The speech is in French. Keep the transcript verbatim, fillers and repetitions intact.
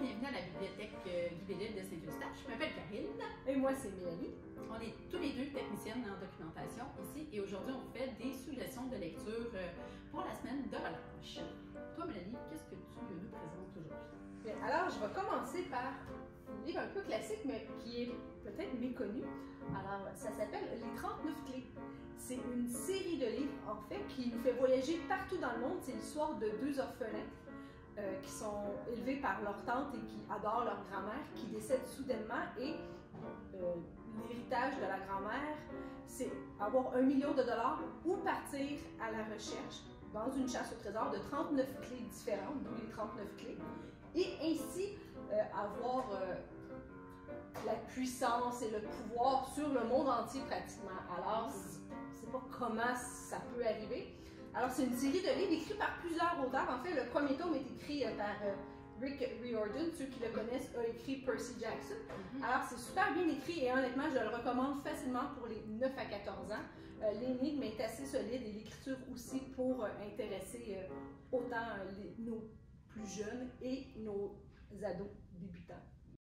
bienvenue à la bibliothèque euh, Guy Bellil de Saint-Eustache. Je m'appelle Karine. Et moi, c'est Mélanie. On est tous les deux techniciennes en documentation ici et aujourd'hui, on fait des suggestions de lecture euh, pour la semaine de relâche. Toi, Mélanie, qu'est-ce que tu nous présentes aujourd'hui? Alors, je vais commencer par un livre un peu classique, mais qui est peut-être méconnu. Alors, ça s'appelle Les trente-neuf clés. C'est une série de livres, en fait, qui nous fait voyager partout dans le monde. C'est l'histoire de deux orphelins euh, qui sont élevés par leur tante et qui adorent leur grand-mère, qui décèdent soudainement. Et euh, l'héritage de la grand-mère, c'est avoir un million de dollars ou partir à la recherche dans une chasse au trésor de trente-neuf clés différentes, d'où les trente-neuf clés, et ainsi euh, avoir euh, la puissance et le pouvoir sur le monde entier pratiquement. Alors, je ne sais pas comment ça peut arriver. Alors, c'est une série de livres écrits par plusieurs auteurs. En fait, le premier tome est écrit euh, par euh, Rick Riordan. Ceux qui le connaissent a écrit Percy Jackson. Mm-hmm. Alors, c'est super bien écrit et honnêtement, je le recommande facilement pour les neuf à quatorze ans. Euh, L'énigme est assez solide et l'écriture aussi pour euh, intéresser euh, autant euh, les, nos plus jeunes et nos ados débutants.